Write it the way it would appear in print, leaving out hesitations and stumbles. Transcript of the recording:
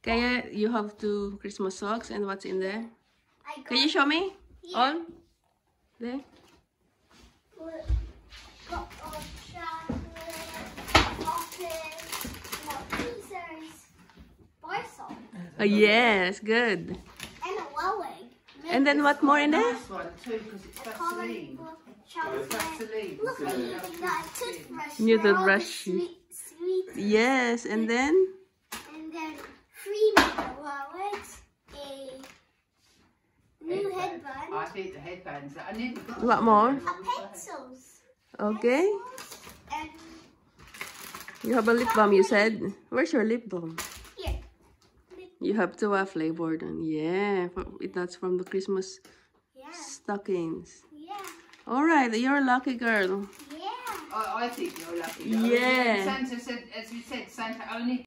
Kaya, you have 2 Christmas socks, and what's in there? Can you show me? Yeah. All? There? Got chocolate, Yes, good. And a lolling. And then what more in there? Nice one too, because it's Vaseline. Look at that toothbrush. New toothbrush. Sweet. Yes, and then? And then 3 more wallets, a new headband. I think the headbands. I never got What more? Pencils. Okay. And You have a lip balm, you said. Where's your lip balm? here. You have 2 flavored one. Yeah, that's from the Christmas Yeah. stockings. Yeah. All right, you're a lucky girl. Yeah. I think you're lucky. Yeah. Santa said, as we said, Santa only